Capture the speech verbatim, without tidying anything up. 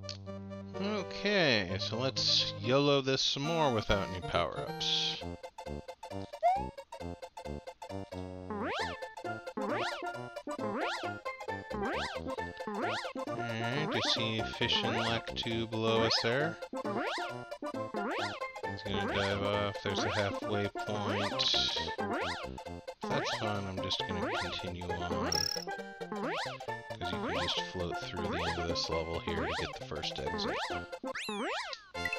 Okay, so let's YOLO this some more without any power-ups. Alright, I see Fish and Lek below us there. He's gonna dive off, there's a halfway point. If that's fine, I'm just gonna continue on. Because you can just float through the end of this level here to get the first exit.